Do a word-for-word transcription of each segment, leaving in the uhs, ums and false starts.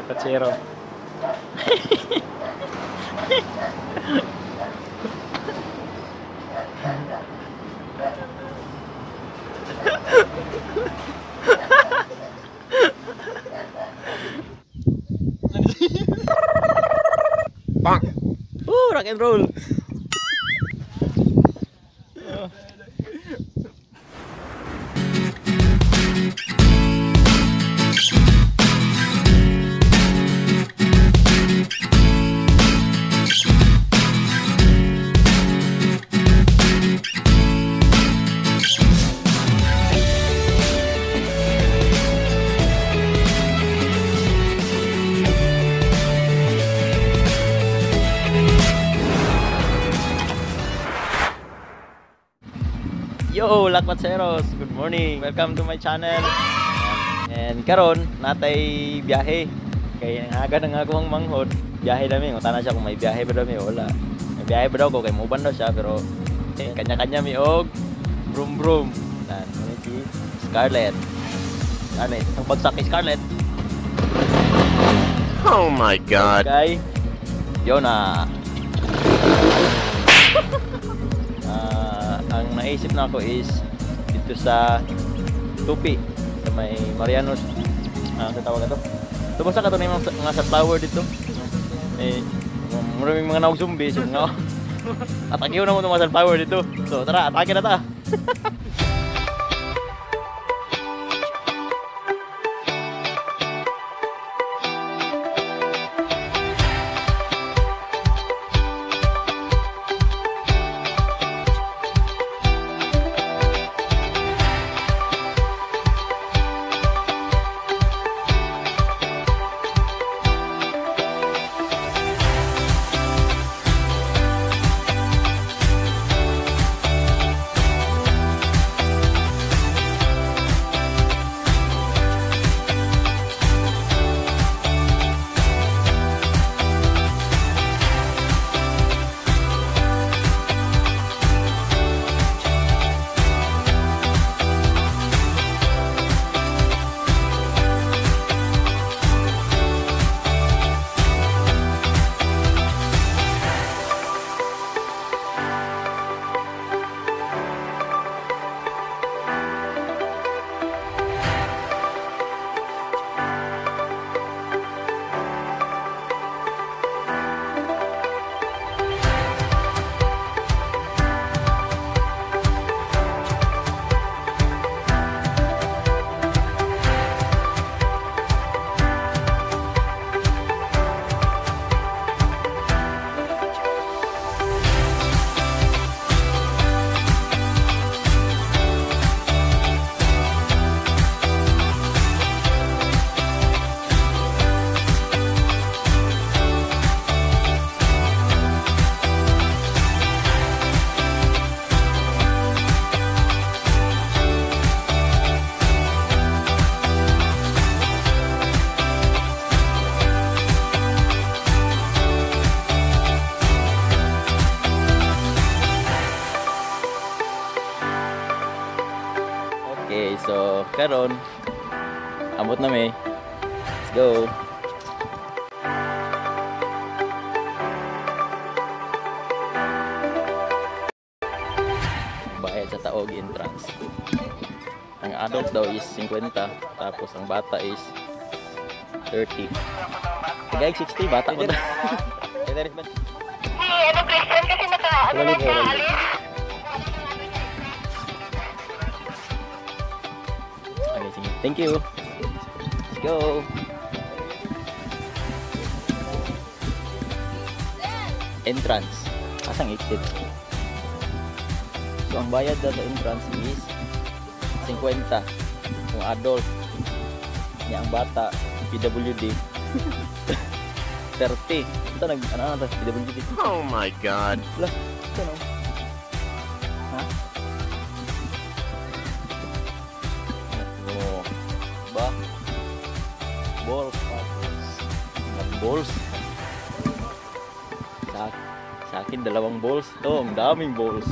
Lakwatsero. Bang. Oh, rock and roll. Yo, Lakwatseros, good morning. Welcome to my channel. And karon natay biyahe. Kay haga nang akong manghod. Biyahe dami, utana siya kung may biyahe ba dami wala. May biyahe ba daw ko kay muban daw siya pero eh, kanya-kanya mi og brum brum. Nan, si Scarlett. Scarlett, ang bagsak kay Scarlett. Oh my god. Okay. Yo na. Ang naisip na ako is dito sa Tupi, sa may Mariano, ah, sa tawag ito. Ito basta ka ito na yung mga, mga sunflower dito. May maraming mga naog zombie, so nga atake na mo itong mga sunflower dito. So tara, atake na ta. Okay, so karon ambot na may. Let's go. Bayad sa taog entrance. Ang adult daw is fifty, tapos ang bata is thirty. Tigay sixty, bata ko na. Kaya rin ba? Hey, ano Christian kasi naka ano na siya, alis? Okay, sige. Thank you. Let's go. Entrance. Asang exit? So, ang bayad daw sa entrance is fifty kung adult. Yan, ang bata, P W D. thirty. Ito, nag, ano, ano, P W D. Oh my god. Lah, ito, no? Ha? Oh, ba? Balls, balls. Balls. Sa, sa akin, dalawang balls. Ito, ang daming balls.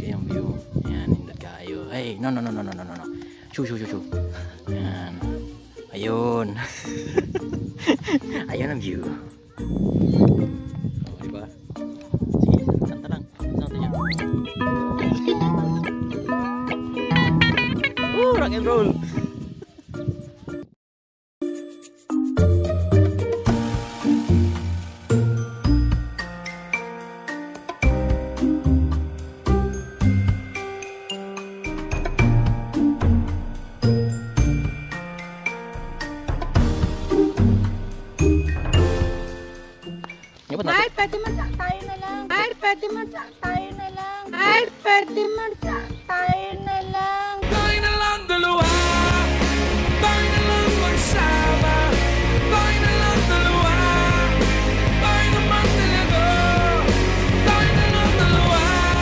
kayong view. Ayan, nindot kayo. Hey, no, no, no, no, no, no, no. Shoo, shoo, shoo, shoo. Ayan. Ayun. Ayun ang view. Oh, diba? Sige, kanta lang. Kanta niya. Oh, rock and roll. Ay, pwede man tayo na lang. Ay, pwede man tayo na lang. Ay, pwede man tayo na lang. Tayo na lang dalawa. Tayo na lang magsama. Tayo na lang dalawa. Tayo naman talaga. Tayo na lang dalawa.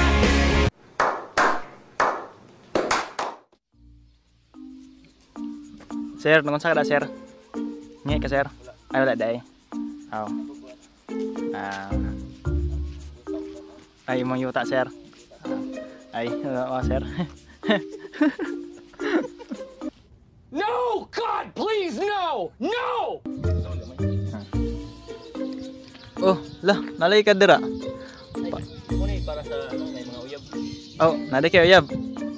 Sir, naman sa kada, sir? Ngayon ka, sir? Ay, wala, dahi. Oo. Ah. Ay, mong yuta, sir. Ay, wala, sir. No! God, please, no! No! Oh, lah, nalay ka dira. Muna para sa ano, may mga uyab. Oh, nalay kayo uyab.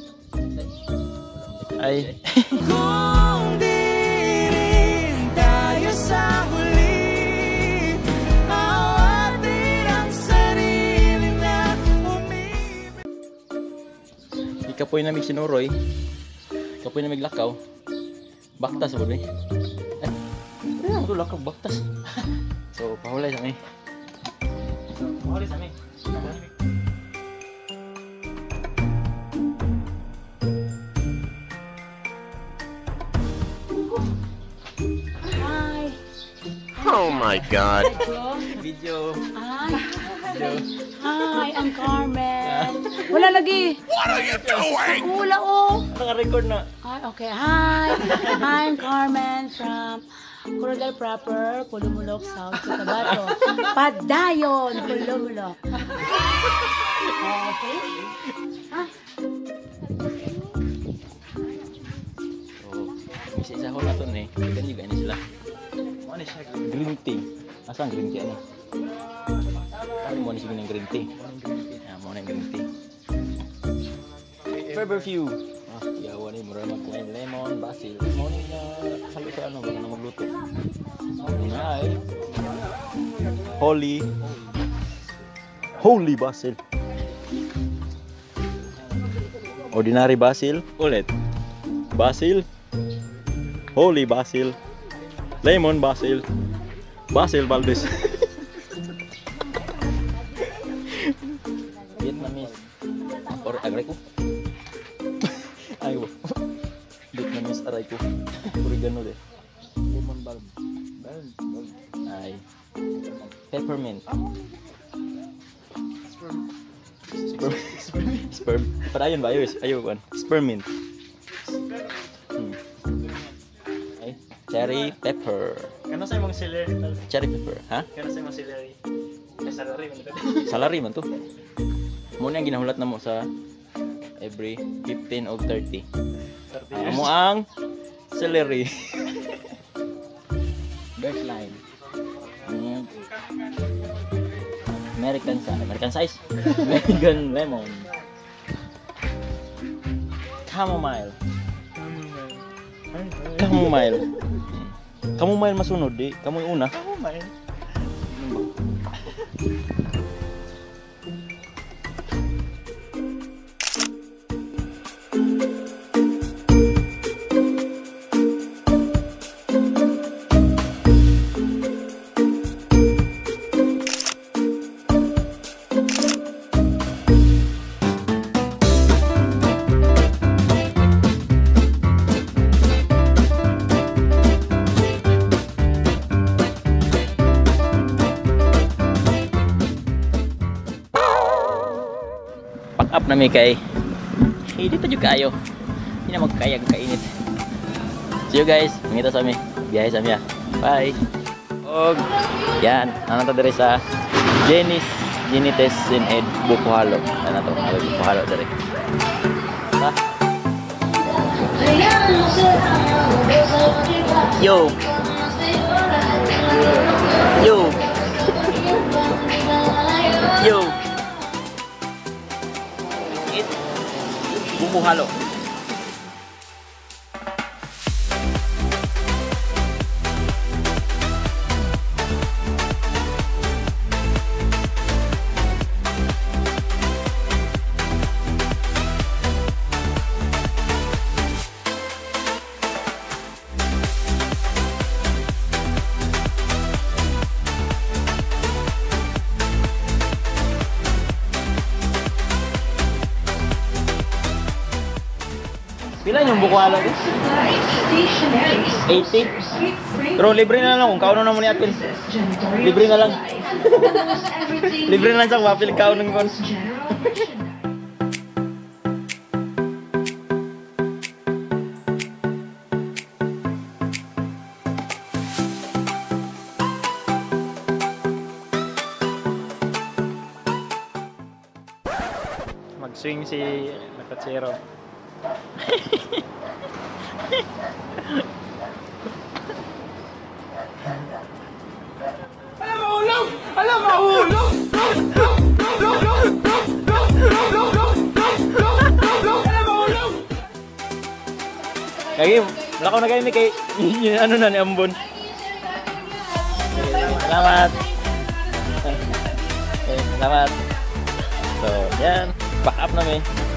Ay. Kung di rin tayo sa huli, awatin ang sarili na umibig. Ikapoy na mig sinuroy. Ikapoy na mig lakaw. Baktas mo ni. Eh, ano to lakaw baktas. So, pahulay sa mi. So, pahulay sa mi. Hi. Oh my god. Video. Hi. Hi, I'm Carmen. Wala lagi. What are you doing? Wala oh. Naka-record na. Hi, okay. Hi. Hi, I'm Carmen from Coronel proper, Pulumulok, South Cotabato. Padayon, Pulumulok. Okay. Hi. So, isa-isa ko na to ni. Ganyan juga ni sila. Ano siya? Green tea. Asa ang green tea ani? Ano mo ni sige ng green tea? Ah, mo na green tea. Feverfew. Ah, yawa ni mura mag wine lemon, basil. Mo ni na halo sa ano bago na magluto. Ay. Holy. Holy basil. Ordinary basil. Ulit. Basil. Holy basil. Lemon basil. Basil Valdez. Vietnamese. Or agray ko. Ayo. Vietnamese aray ko. Oregano de. Lemon bulb. Bulb. Bulb. Ay. Peppermint. Sperm. Sperm. Sperm. Para ayun ba? Ayun. Ayun. Spermint. Hmm. Ay. Cherry pepper. Kano sa imong celery? Cherry pepper, ha? Kano sa imong celery? Kaya salary man ito. Salary man to. Muna ang ginahulat na mo sa every fifteen of thirty. Uh, mo ang celery. Baseline. Mm. American size. American size. American lemon. Chamomile. Chamomile. Chamomile masunod di. Kamu yung una. Chamomile. Up na may kay hindi pa juga kayo hindi na magkayag kainit. See you guys, mangita sa amin biyahe sa amin. Bye. Og yan, nanata dire sa Jenny's Ginites in Ed Bukuhalo. Ano to? Ano Bukuhalo dari. Ha? Yo. Yo. Yo. It Bukuhalo. Pila yung Bukuhalo din? eighty? Pero libre na lang kung kauno na mo ni Apil. Libre na lang. Libre na lang sa Apil kauno ng kon. Mag-swing si Lakwatsero. Alam mo, ulong! Alam mo, ulong! Kaya, wala ko na kayo ni kay ano na ni Ambon. Salamat. Okay, salamat. So, yan. Back up na may.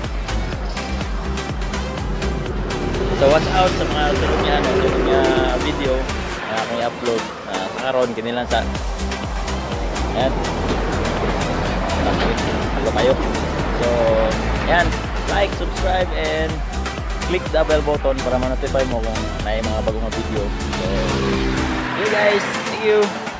So watch out sa mga sunod niya, ano, sunod niya video na akong i-upload na uh, karon kinilang sa yan halo kayo. So yan, like, subscribe and click the bell button para ma-notify mo kung may mga bagong video. So hey guys, thank you.